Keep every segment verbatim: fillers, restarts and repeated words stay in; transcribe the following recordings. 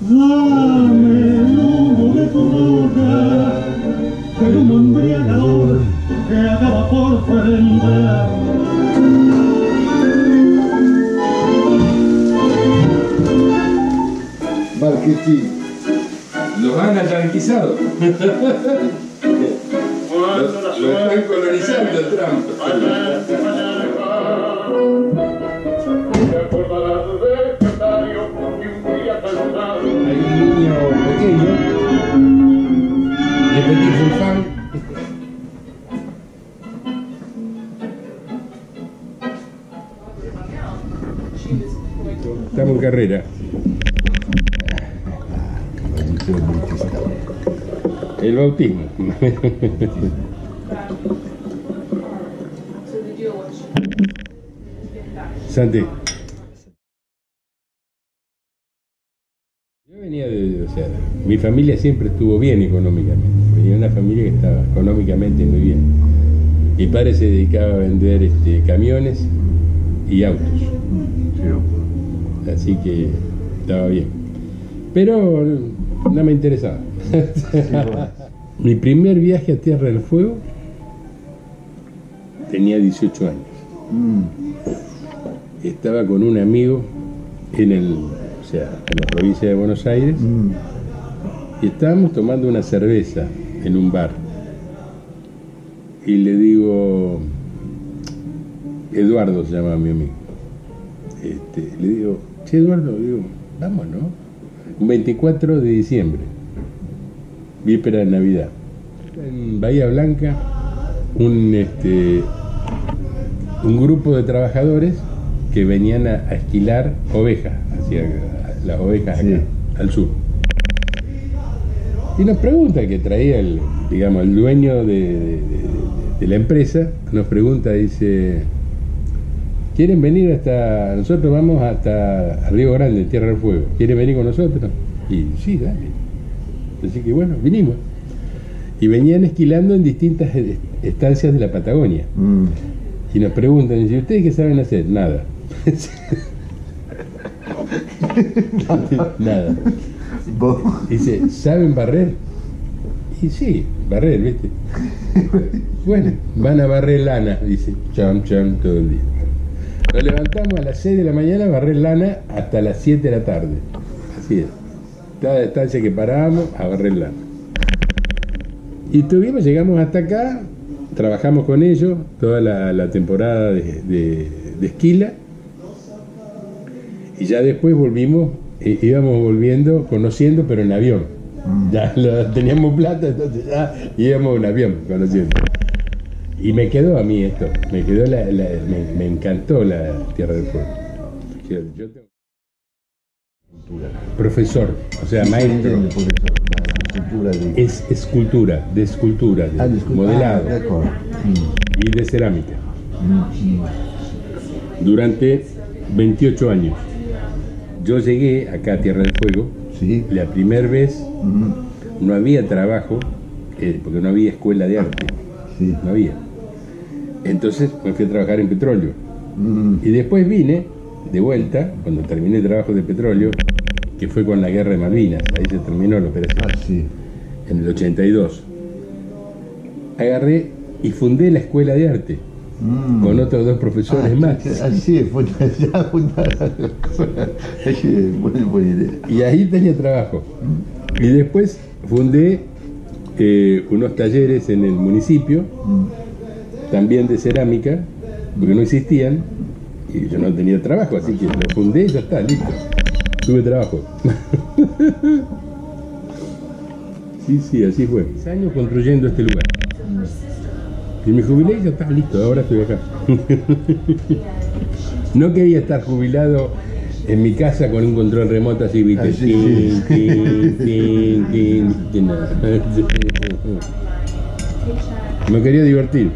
Dame el humo de tu boca, que un embriagador que acaba por prender. Marketing. Los han ayanquizado. Lo, lo están colonizando Trump. Hay un niño pequeño, Le Petit Fulfán. Estamos en carrera. El bautismo. Santi. Yo venía de, o sea, mi familia siempre estuvo bien económicamente. Venía de una familia que estaba económicamente muy bien. Mi padre se dedicaba a vender este, camiones y autos. Así que estaba bien. Pero no me interesaba. Mi primer viaje a Tierra del Fuego tenía dieciocho años. Mm. Estaba con un amigo en el, o sea, en la provincia de Buenos Aires, mm. y estábamos tomando una cerveza en un bar. Y le digo, Eduardo se llama mi amigo. Este, le digo, che Eduardo, digo, vamos, ¿no? Un veinticuatro de diciembre, víspera de Navidad, en Bahía Blanca, un, este, un grupo de trabajadores que venían a, a esquilar ovejas, hacia las ovejas acá, sí, al sur. Y nos pregunta, que traía el, digamos, el dueño de, de, de, de la empresa, nos pregunta, dice, ¿quieren venir hasta, nosotros vamos hasta Río Grande, Tierra del Fuego, ¿quieren venir con nosotros? Y sí, dale. Así que bueno, vinimos. Y venían esquilando en distintas estancias de la Patagonia. Mm. Y nos preguntan, ¿y ustedes qué saben hacer? Nada. Nada. Dice, ¿saben barrer? Y sí, barrer, ¿viste? Bueno, van a barrer lana, dice, cham, cham, todo el día. Nos levantamos a las seis de la mañana a barrer lana hasta las siete de la tarde. Así es. Cada estancia que parábamos a barrer lana. Y tuvimos, llegamos hasta acá, trabajamos con ellos toda la, la temporada de, de, de esquila. Y ya después volvimos, eh, íbamos volviendo, conociendo, pero en avión. Mm. Ya lo, teníamos plata, entonces ya íbamos en avión, conociendo. Y me quedó a mí esto, me quedó la, la, me, me encantó la Tierra del Fuego. Yo, yo tengo... Profesor, o sea, maestro. Es escultura, de escultura, de, ah, de escultura, modelado, ah, mm. y de cerámica. Mm. Durante veintiocho años. Yo llegué acá a Tierra del Fuego, ¿sí? La primera vez, mm. no había trabajo, eh, porque no había escuela de arte, sí. No había. Entonces me fui a trabajar en petróleo. Mm. Y después vine de vuelta, cuando terminé el trabajo de petróleo, que fue con la guerra de Malvinas, ahí se terminó la operación, ah, sí. En el ochenta y dos. Agarré y fundé la escuela de arte, mm. con otros dos profesores, ah, más. Así es, ya buena idea. Y ahí tenía trabajo. Mm. Y después fundé eh, unos talleres en el municipio, mm. también de cerámica, porque no existían, y yo no tenía trabajo, así que lo fundé y ya está, listo. Tuve trabajo. Sí, sí, así fue. Seis años construyendo este lugar. Y me jubilé y ya está, listo, ahora estoy acá. No quería estar jubilado en mi casa con un control remoto así, viste. Así, tin, tin, tin, tin, tin, nada. Me quería divertir.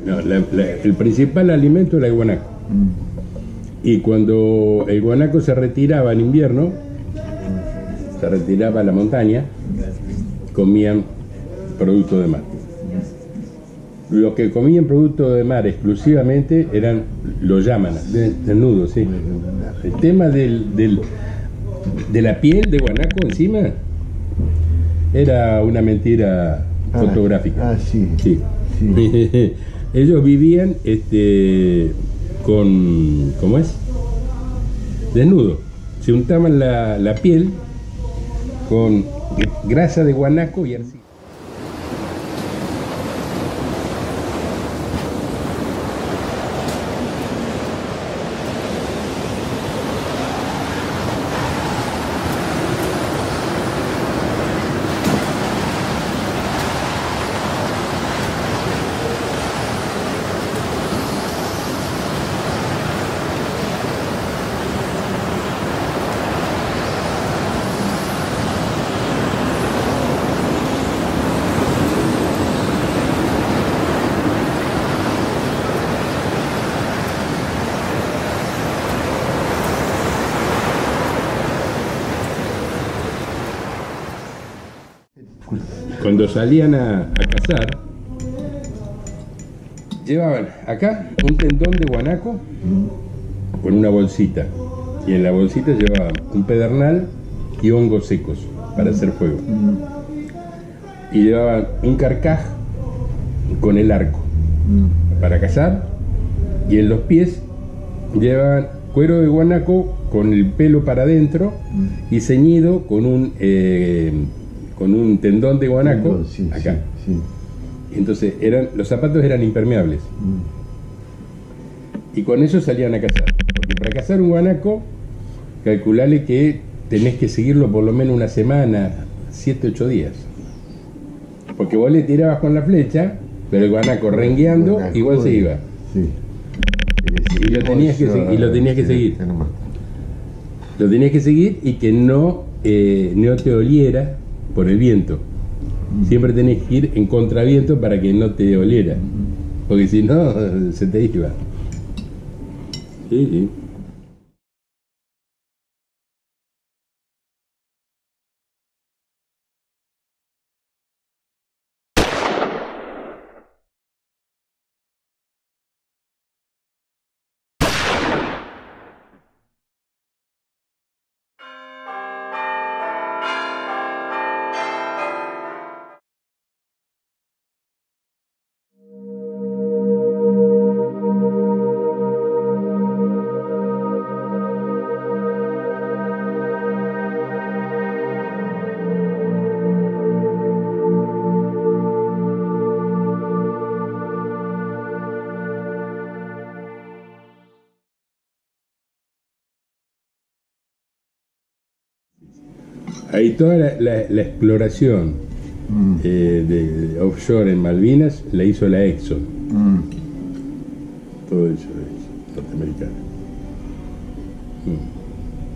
No, la, la, el principal alimento era el guanaco. Mm. Y cuando el guanaco se retiraba en invierno, se retiraba a la montaña, comían productos de mar. Los que comían productos de mar exclusivamente eran los yámanas, desnudos, sí. El tema del, del, de la piel de guanaco encima era una mentira ah, fotográfica. Ah, sí. Sí. Sí. Ellos vivían este, con, ¿cómo es? Desnudos. Se untaban la, la piel con grasa de guanaco y arcilla. Cuando salían a, a cazar, llevaban acá un tendón de guanaco con una bolsita, y en la bolsita llevaban un pedernal y hongos secos para hacer fuego, y llevaban un carcaj con el arco para cazar, y en los pies llevaban cuero de guanaco con el pelo para adentro y ceñido con un eh, con un tendón de guanaco sí, acá. Sí, sí. Entonces eran, los zapatos eran impermeables. Mm. Y con eso salían a cazar. Porque para cazar un guanaco, calculale que tenés que seguirlo por lo menos una semana, siete, ocho días. Porque vos le tirabas con la flecha, pero el guanaco rengueando, guanaco, igual se iba. Sí. Y lo tenías que, y lo tenías que seguir. Lo tenías que seguir y que no, eh, no te oliera por el viento. Siempre tenés que ir en contraviento para que no te oliera, porque si no se te iba. Sí, sí. Ahí toda la, la, la exploración mm. eh, de, de offshore en Malvinas la hizo la Exxon. Mm. Todo eso es norteamericano. Mm.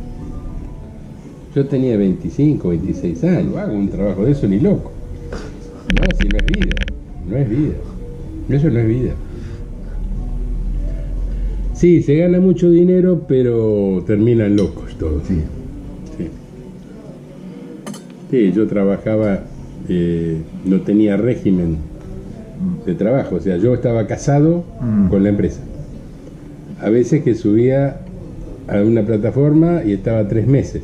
Yo tenía veinticinco, veintiséis años, hago un trabajo de eso ni loco. No, si no es vida, no es vida. Eso no es vida. Sí, se gana mucho dinero, pero terminan locos todos. Sí. Sí, yo trabajaba, eh, no tenía régimen de trabajo, o sea, yo estaba casado mm. con la empresa. A veces que subía a una plataforma y estaba tres meses.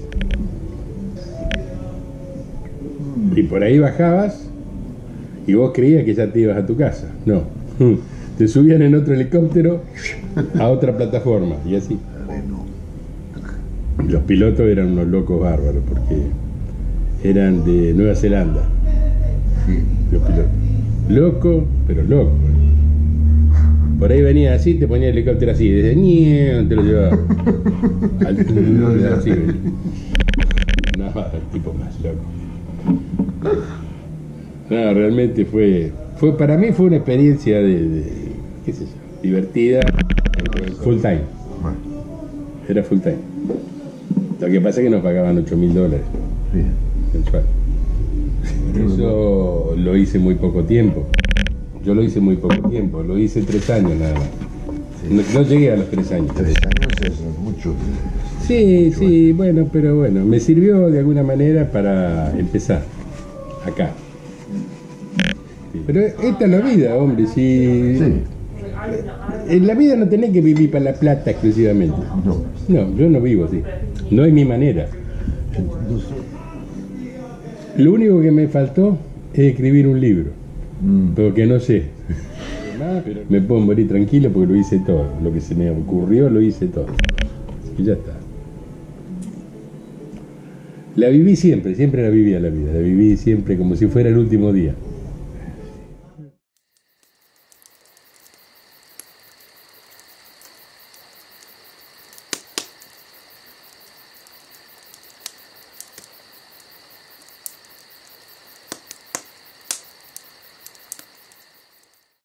Y por ahí bajabas y vos creías que ya te ibas a tu casa. No, te subían en otro helicóptero a otra plataforma y así. Los pilotos eran unos locos bárbaros porque eran de Nueva Zelanda, sí. Los pilotos. Loco, pero loco. Por ahí venía así, te ponía el helicóptero así, desde ñe, te lo llevaba. Al, así, no, el tipo más loco. No, realmente fue, fue, para mí fue una experiencia de, de qué sé yo, divertida, full time. Era full time. Lo que pasa es que nos pagaban ocho mil dólares. Mensual. Eso lo hice muy poco tiempo. Yo lo hice muy poco tiempo, lo hice tres años nada más. No, no llegué a los tres años. Tres años es mucho. Sí, sí, bueno, pero bueno, me sirvió de alguna manera para empezar acá. Pero esta es la vida, hombre, si... Sí. En la vida no tenés que vivir para la plata exclusivamente. No. No, yo no vivo así. No es mi manera. Lo único que me faltó es escribir un libro. Mm. Porque no sé. Me puedo morir tranquilo porque lo hice todo. Lo que se me ocurrió lo hice todo. Y ya está. La viví siempre, siempre la vivía la vida. La viví siempre como si fuera el último día.